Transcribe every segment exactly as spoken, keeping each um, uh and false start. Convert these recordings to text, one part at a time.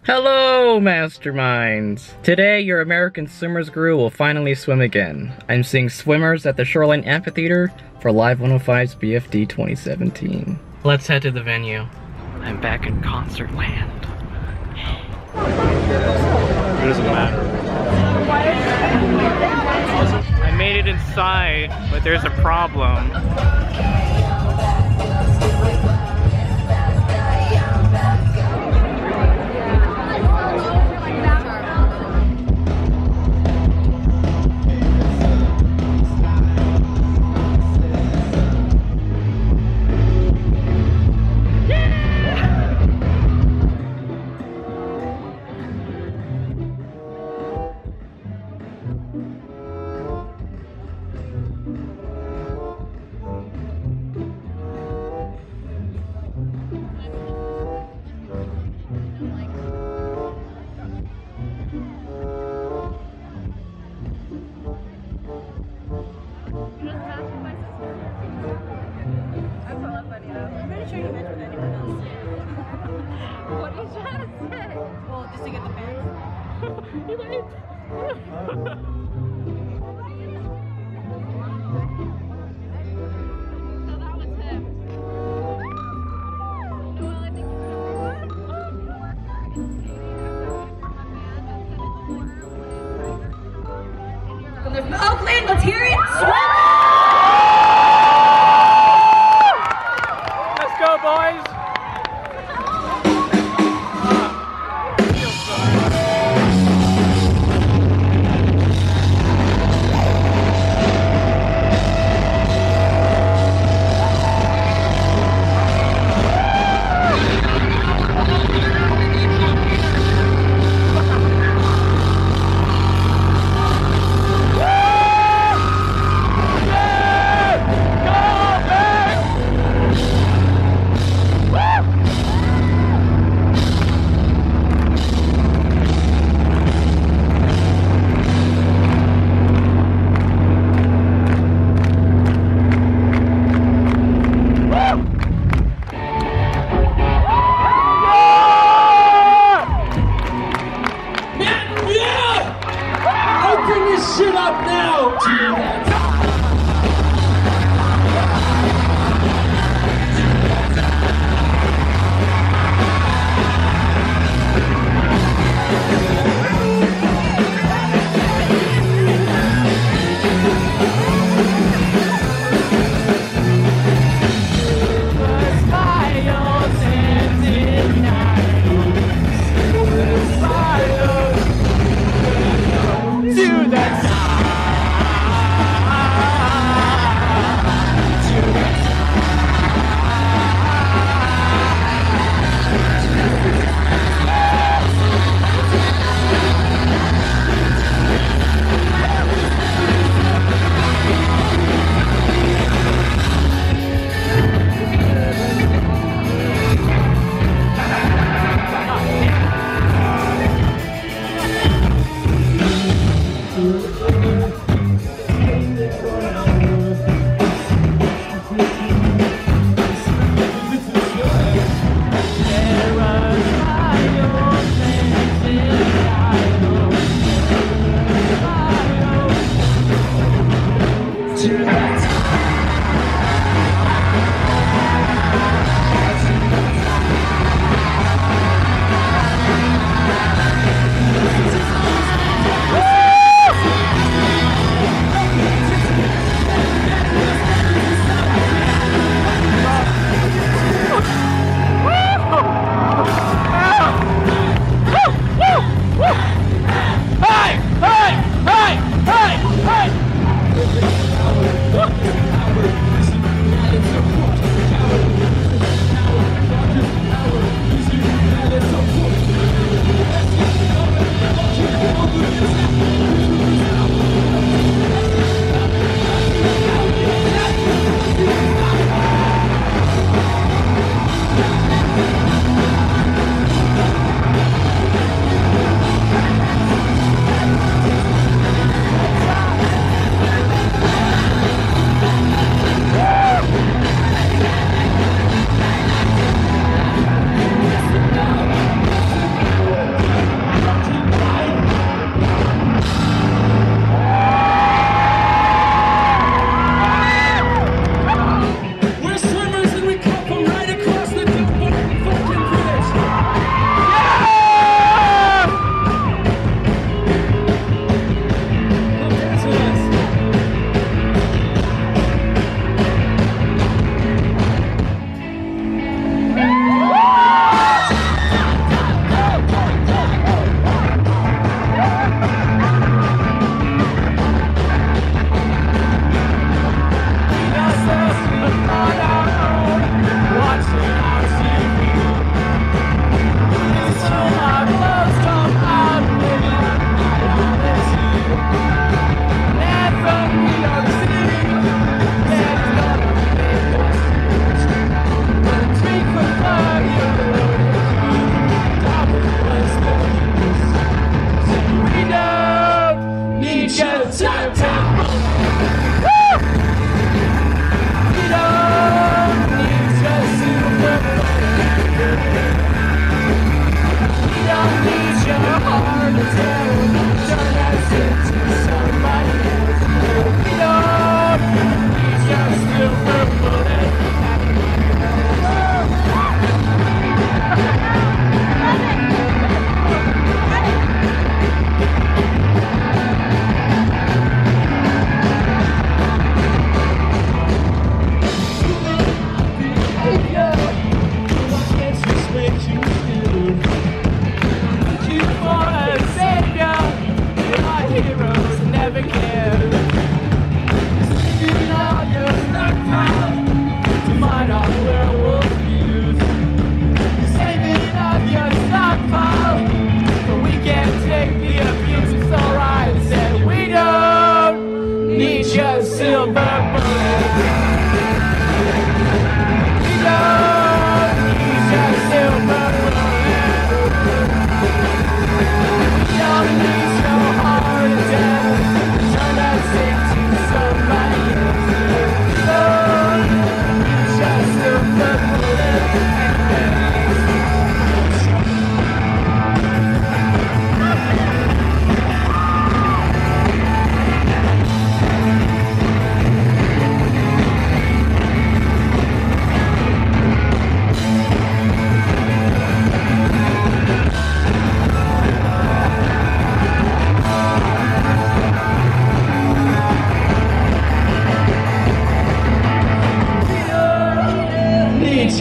Hello, masterminds! Today, your American Swimmers Guru will finally swim again. I'm seeing swimmers at the Shoreline Amphitheater for Live one oh five's B F D twenty seventeen. Let's head to the venue. I'm back in concert land. It doesn't matter. I made it inside, but there's a problem. What are you trying to say? Well, just to get the fans. You like it? So that was him. Well, I think from the Oakland, let's hear it! Let's go, boys!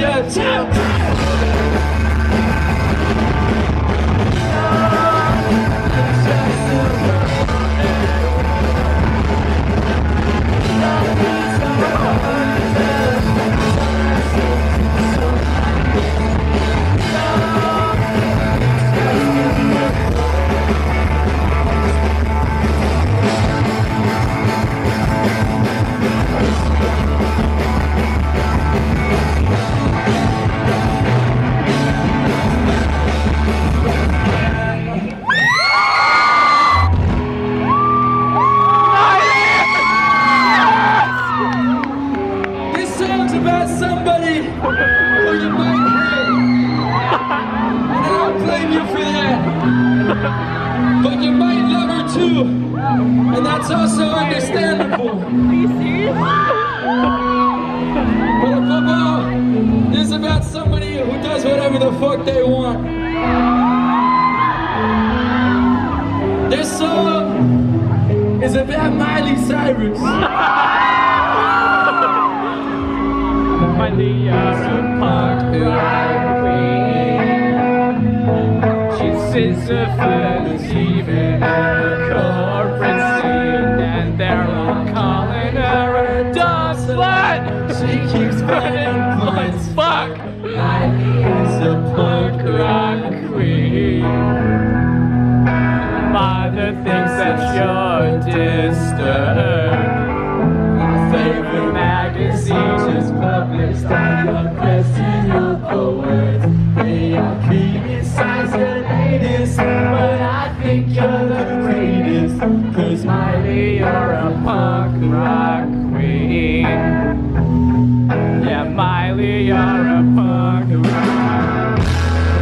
your temper. But you might love her too, and that's also understandable. Are you serious? But above all, this is about somebody who does whatever the fuck they want. This song is about Miley Cyrus. Miley, you're a punk rock queen. She sits her first even in the corporate scene, and they're all calling her a dumb slut. She keeps running blunts. Fuck! Miley is a punk rock queen. By the things that you're disturbed. My favorite magazine is published on your question of the words. They are criticized the latest, but I think you're the greatest. Cause Miley, you're a punk rock queen. Yeah, Miley, you're a punk rock queen.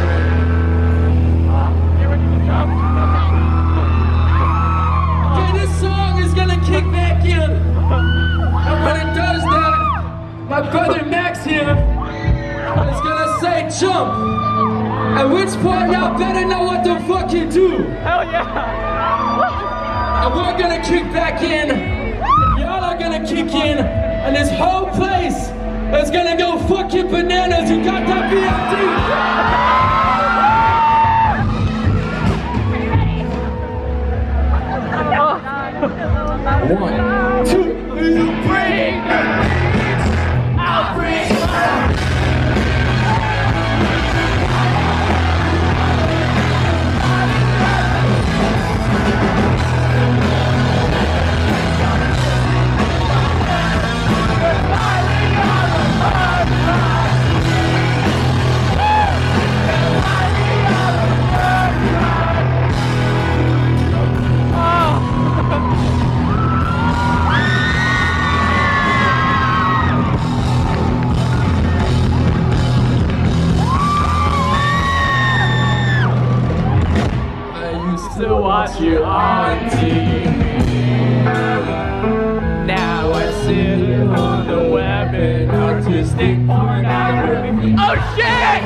Okay, this song is gonna kick back in. And when it does that, my brother Max here is gonna say jump. At which point y'all better know what the fuck you do. Hell yeah! And we're gonna kick back in. And y'all are gonna kick in. And this whole place is gonna go fucking bananas. You got that B F D? One, two, you bring I'll bring to watch you on T V. Now I sit on the web and artistic porn algorithm. Oh shit!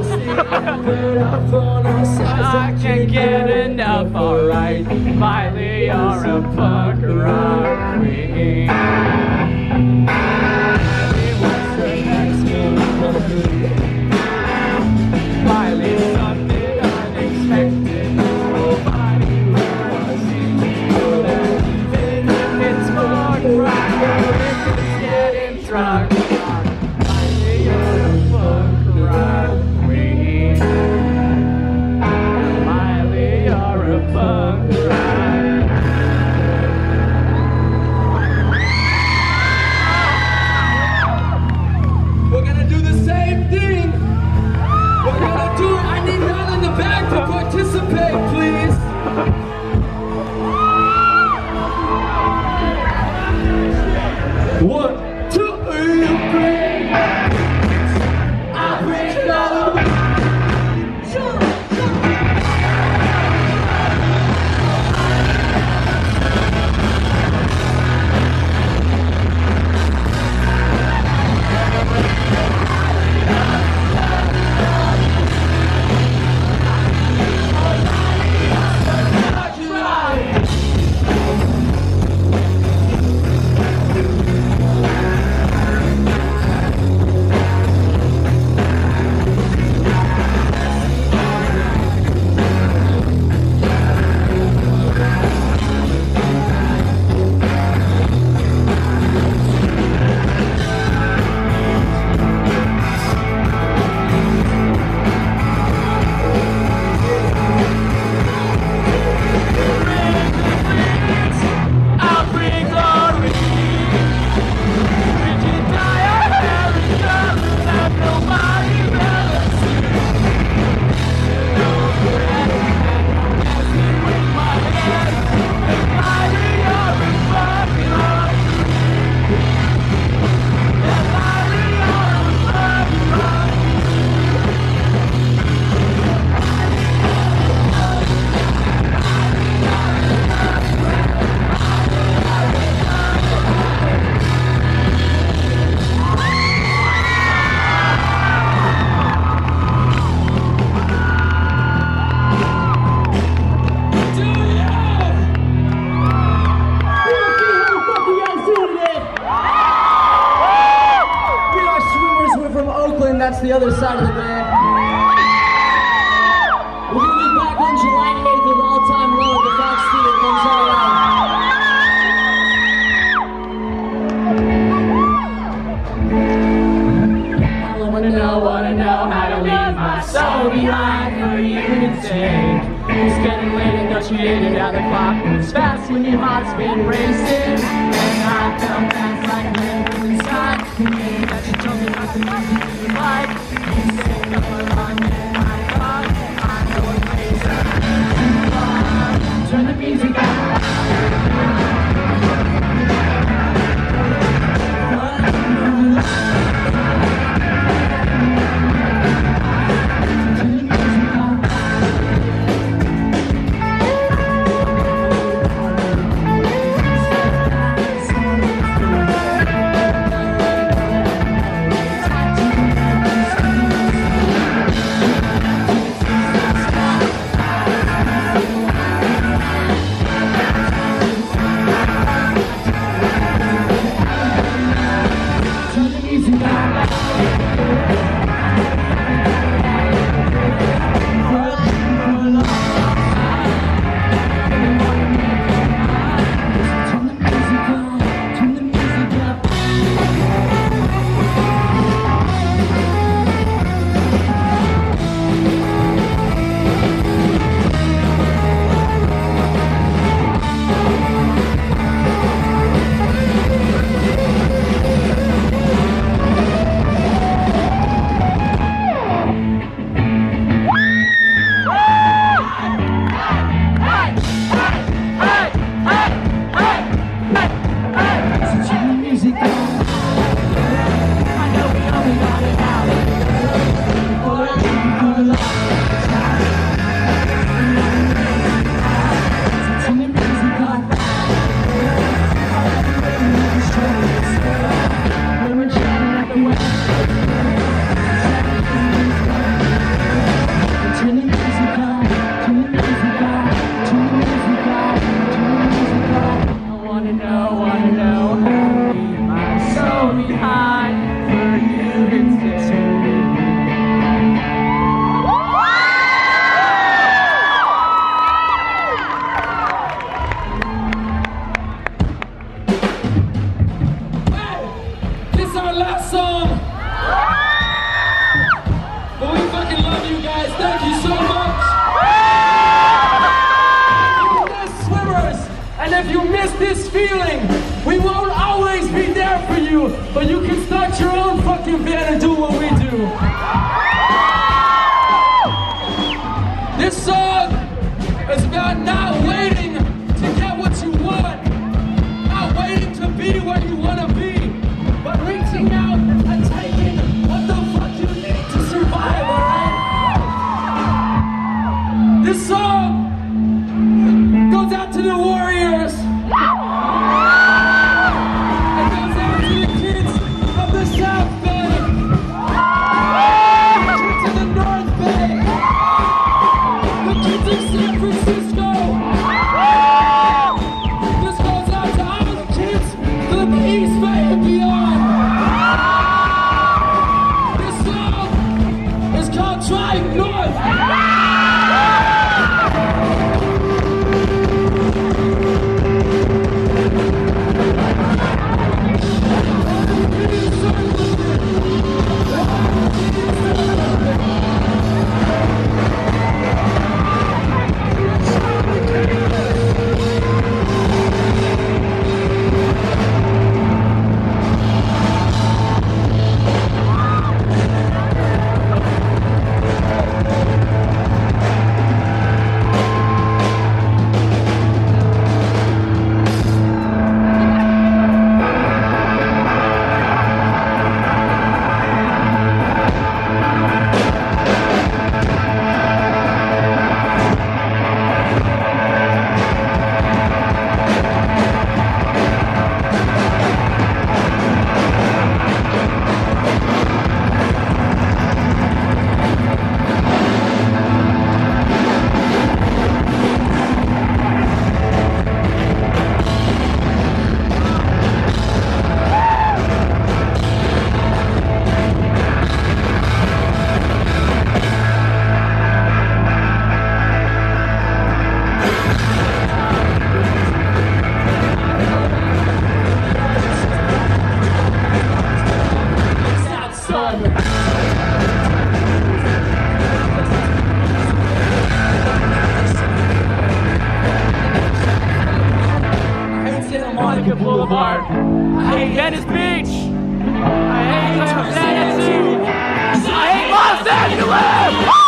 I can't get enough, alright. Miley, you're a punk rock queen. Miley, something unexpected. Drunk. Miley, you're a punk rock queen. Miley, you're a punk rock. We're gonna do the same thing. that's the other side of the bed. We're gonna be back on July eighth with All Time Low at the Fox Theater. Come check it out. I wanna know, wanna know how to leave my soul behind for you to take. It's getting late and don't you hate it, how the clock moves fast when your heart's been racing. And I felt fast like a man from inside. Thinking that you told me not to love you like. You said no one and I thought I'm going crazy. Turn the music up. This feeling, we won't always be there for you, but you can start your own fucking band and do what we do. This song is about not waiting to get what you want, not waiting to be what you want to be, but reaching out and taking what the fuck you need to survive, alright? This song goes out to the warriors. It goes out to the kids of the South Bay. son. Santa Monica Boulevard. I hate Venice Beach. I hate Tennessee. I hate Los Angeles. Woo!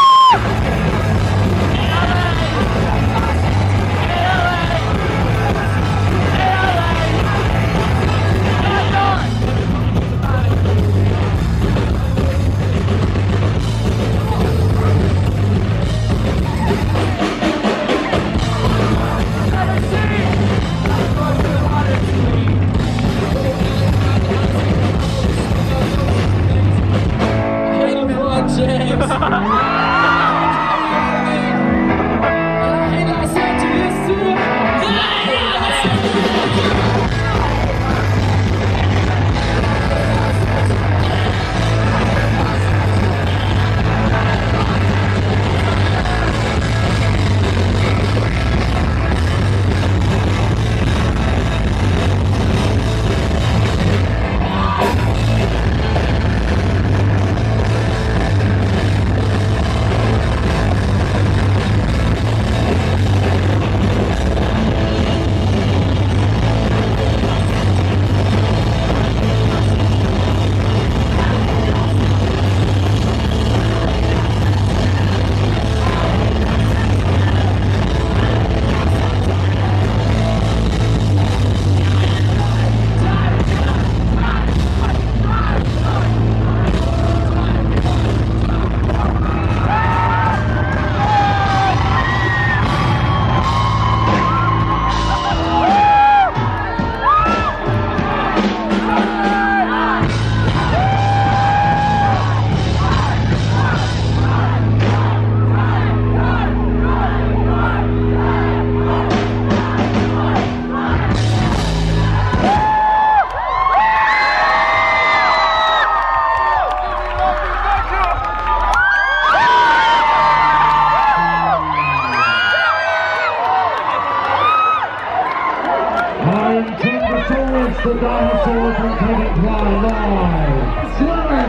The dinosaurs are coming fly live. Swimmers,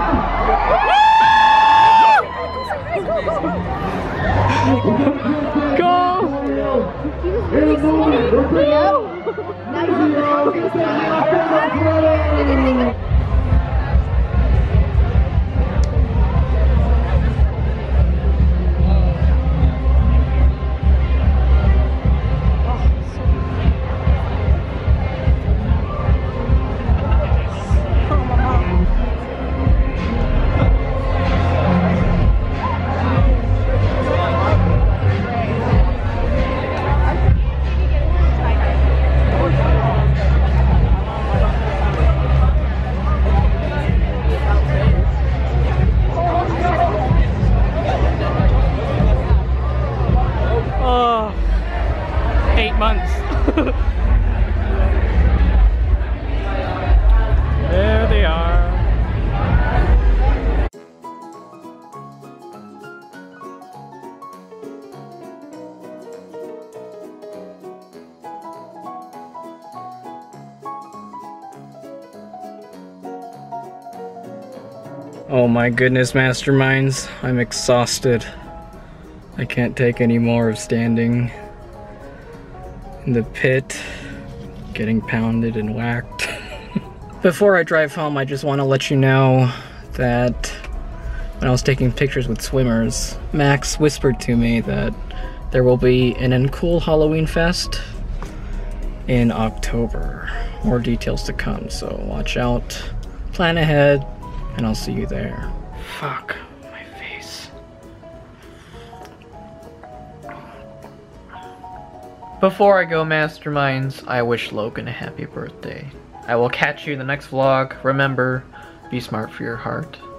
huh? Go! In a moment, we're bringing out months. There they are. Oh my goodness, masterminds, I'm exhausted. I can't take any more of standing in the pit, getting pounded and whacked. Before I drive home, I just want to let you know that when I was taking pictures with swimmers, Max whispered to me that there will be an Uncool Halloween Fest in October. More details to come, so watch out, plan ahead, and I'll see you there. Fuck. Before I go, masterminds, I wish Logan a happy birthday. I will catch you in the next vlog. Remember, be smart for your heart.